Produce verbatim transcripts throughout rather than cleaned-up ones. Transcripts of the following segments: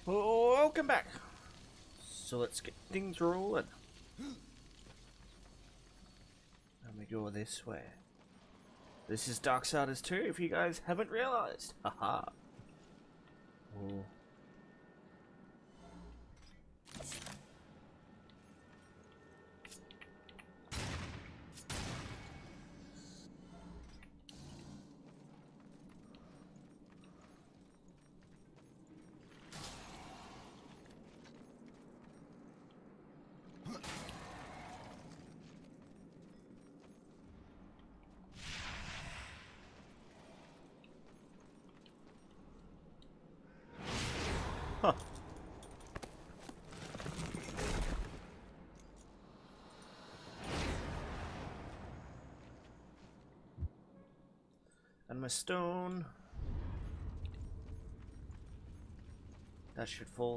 Welcome back. So let's get things rolling. And we go this way. This is Darksiders two, if you guys haven't realized. Haha. Oh. Huh. And my stone. That should fall.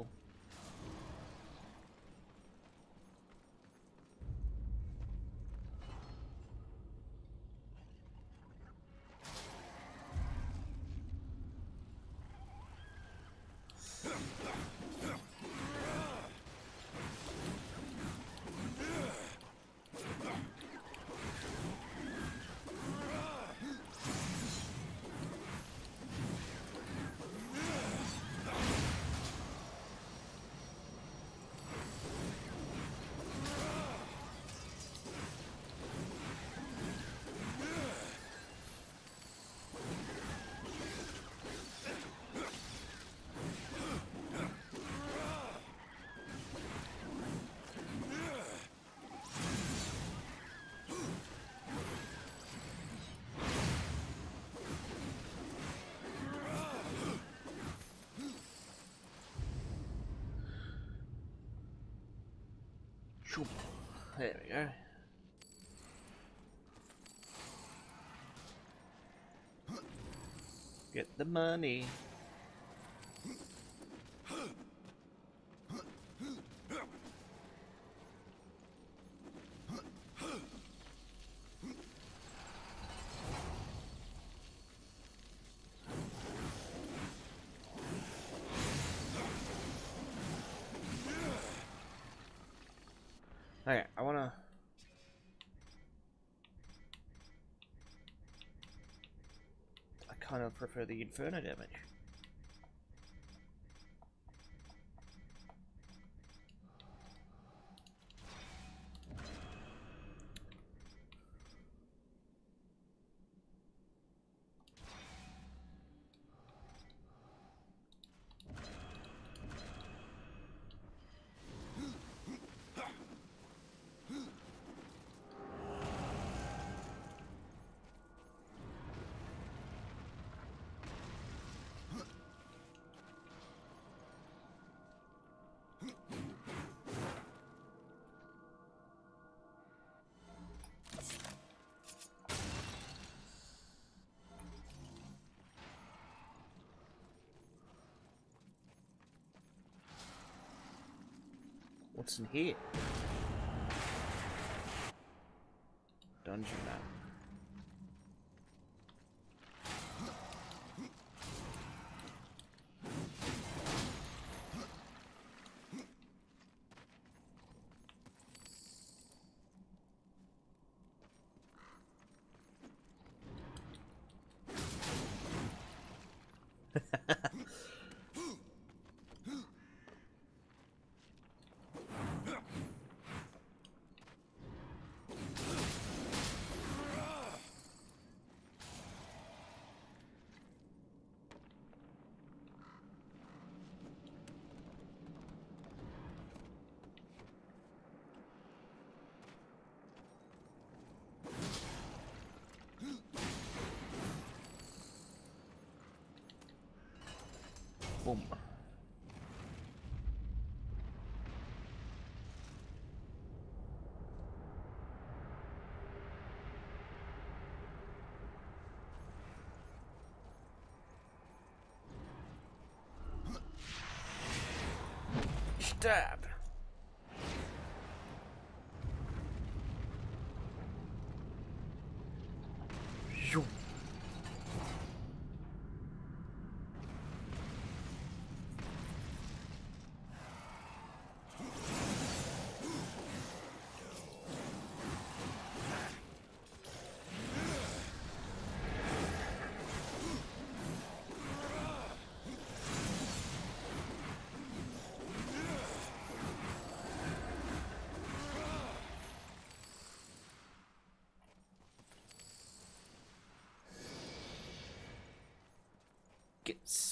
There we go. Get the money. Okay, I wanna. I kind of prefer the Inferno damage. What's in here? Dungeon map. Boom. Stab. Shoo.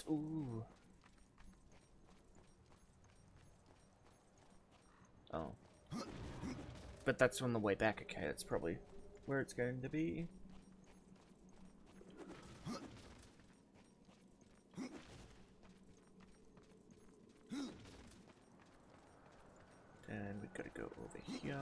Ooh. Oh. But that's on the way back, okay, that's probably where it's going to be. And we've got to go over here.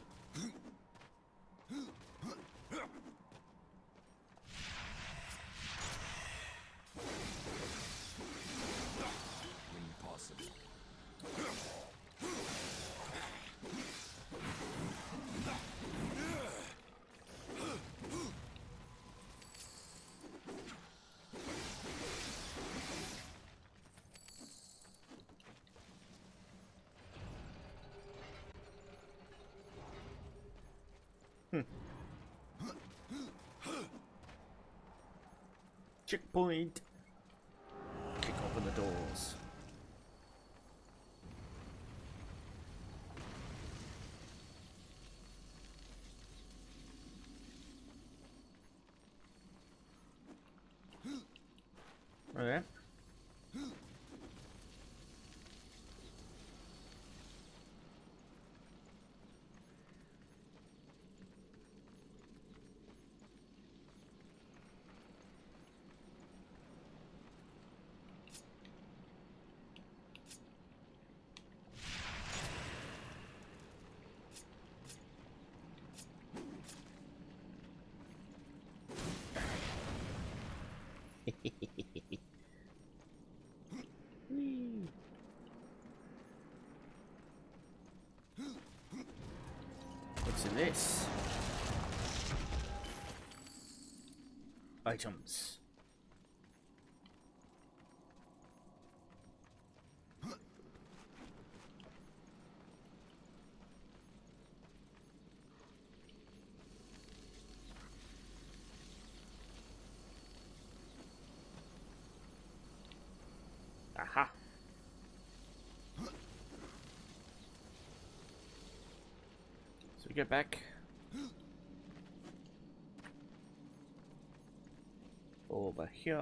Checkpoint! Kick open the doors. Okay. What's in this? Items. Aha. So we get back over here.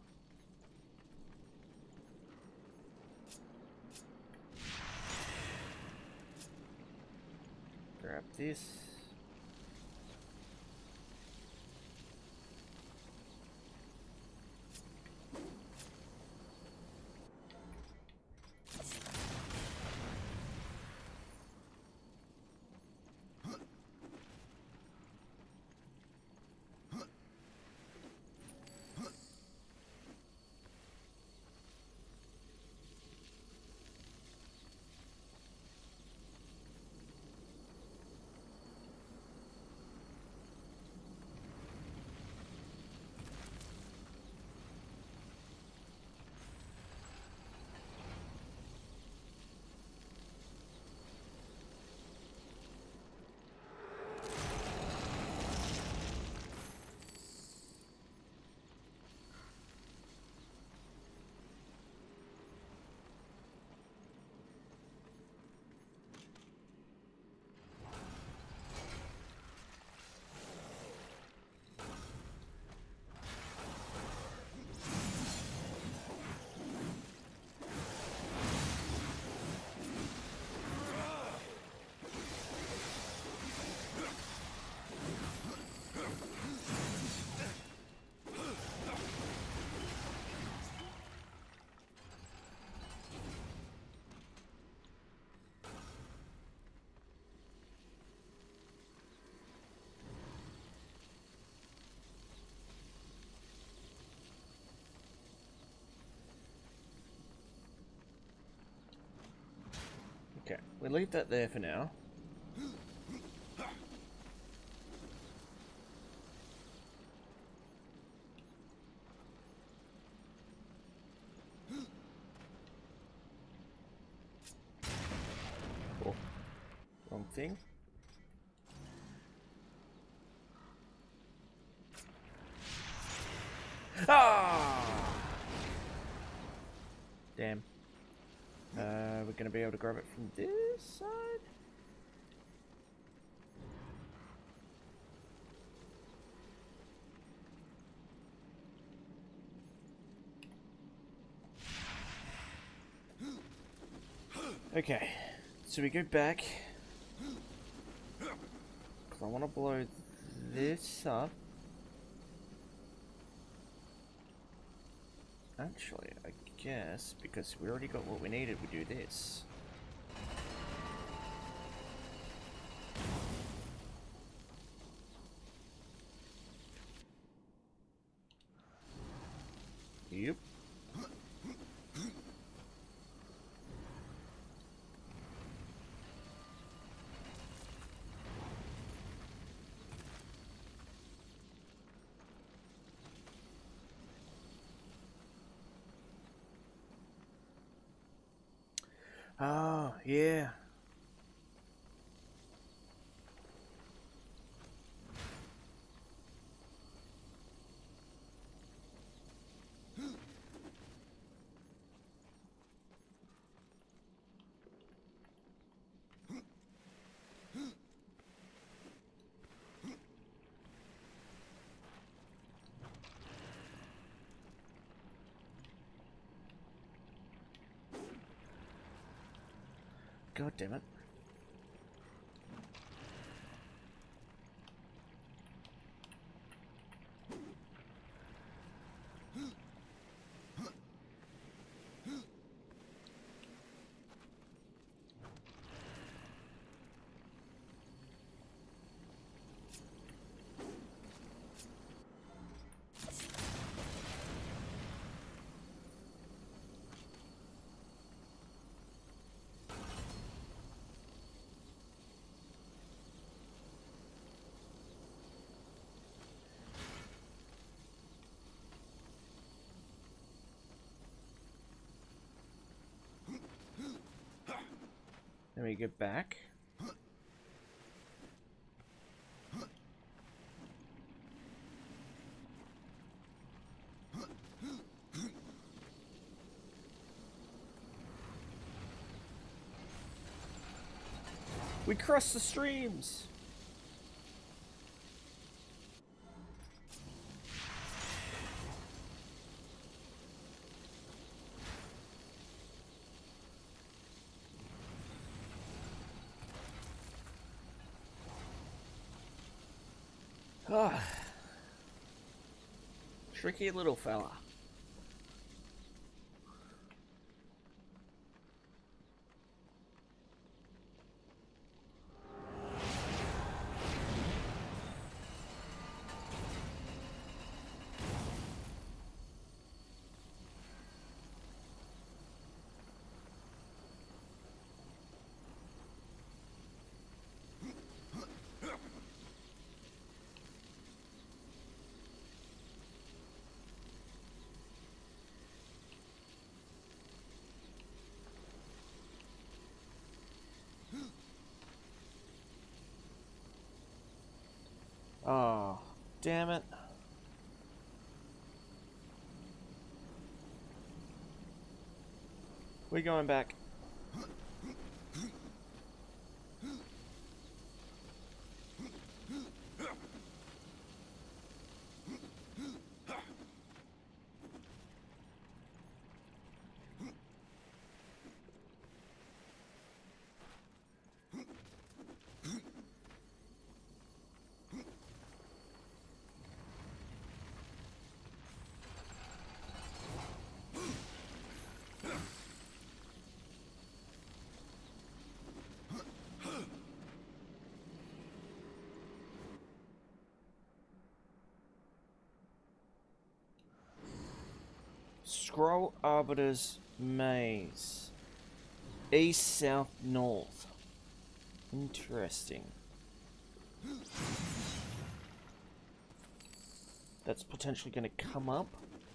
Grab this. Okay, we'll leave that there for now. Oh, wrong thing. Ah! Damn. Uh, we're gonna be able to grab it from this side? Okay, so we go back. Cause I want to blow this up. Actually, I guess because we already got what we needed, we do this. Yep. Oh, yeah. God damn it. Then we get back. We cross the streams. Ah, tricky little fella. Oh, damn it. We're going back. Scroll Arbiter's Maze. East, south, north. Interesting. That's potentially going to come up.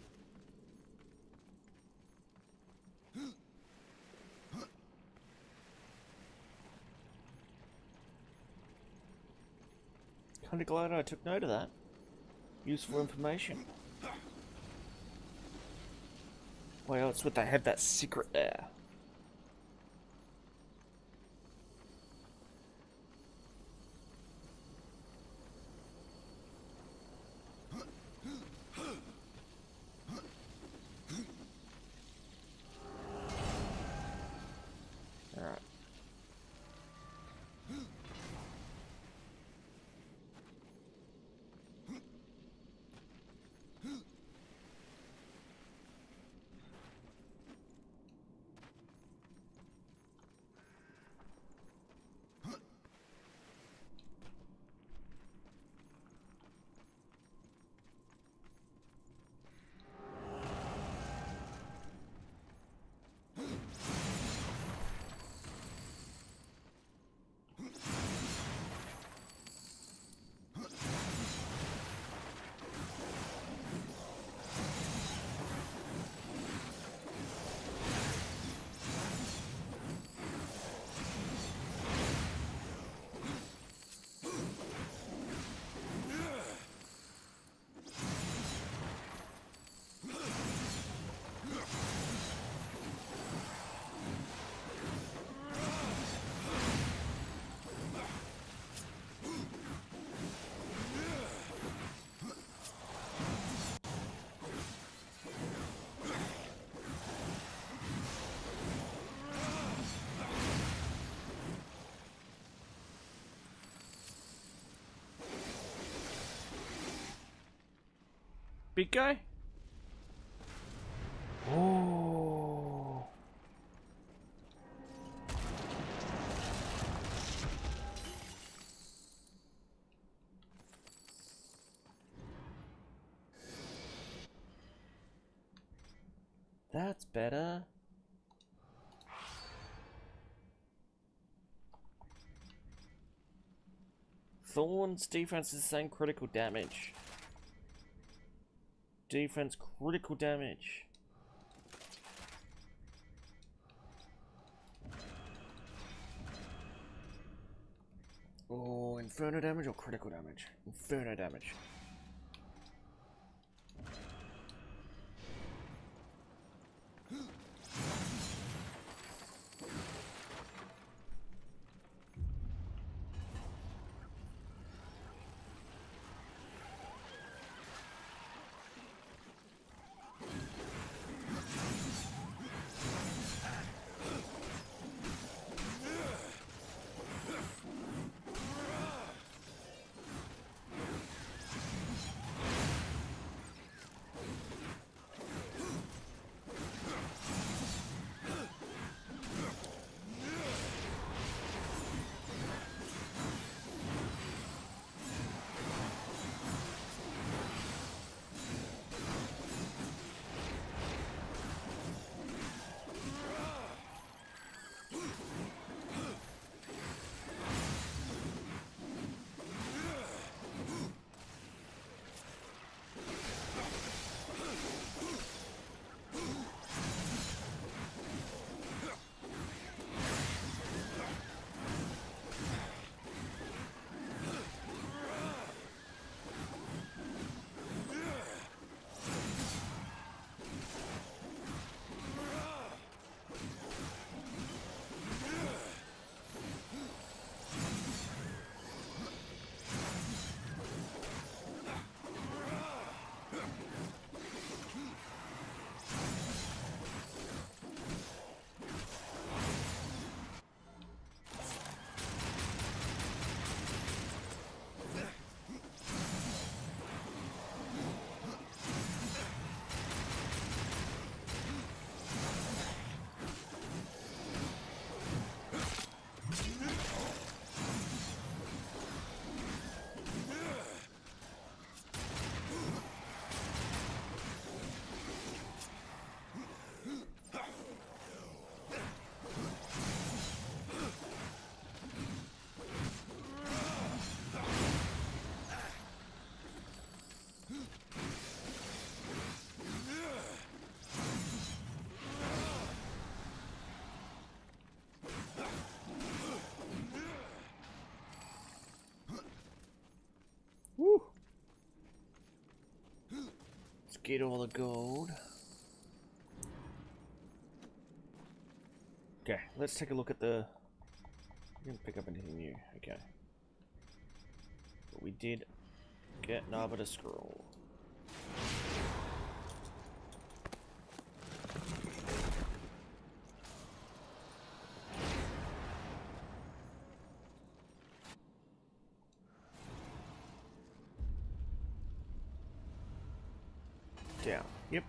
Kind of glad I took note of that. Useful information. Well, it's what they had that secret there. Alright. Big guy? Oh. That's better. Thorn's defense is the same critical damage. Defense critical damage. Oh, inferno damage or critical damage? Inferno damage. Woo! Let's get all the gold. Okay, let's take a look at the... We didn't pick up anything new, okay. But we did get an Arbiter Scroll. Down. Yep.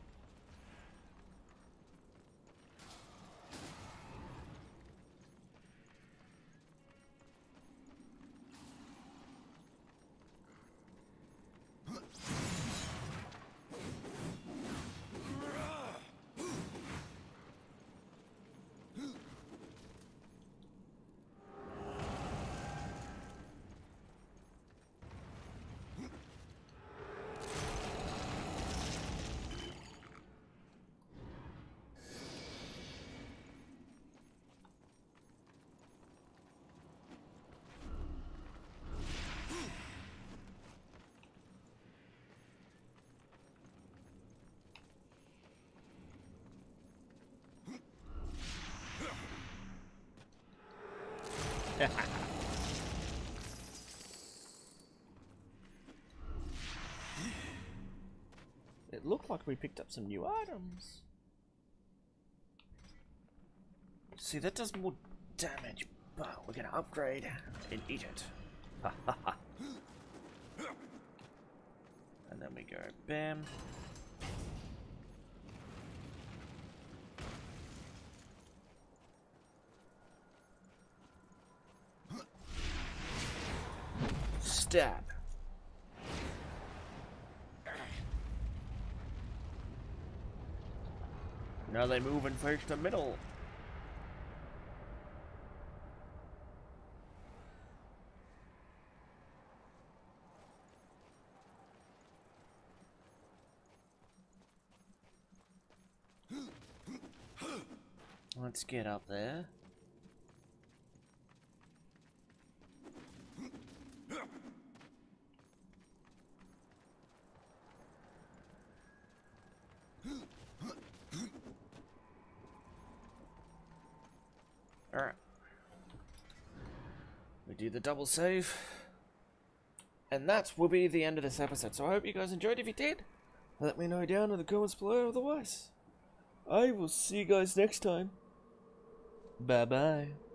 It looked like we picked up some new items. See, that does more damage, but we're gonna upgrade and eat it. And then we go bam. Stab. Now they move and face the middle. Let's get up there. Alright. We do the double save. And that will be the end of this episode. So I hope you guys enjoyed. If you did, let me know down in the comments below. Otherwise, I will see you guys next time. Bye bye.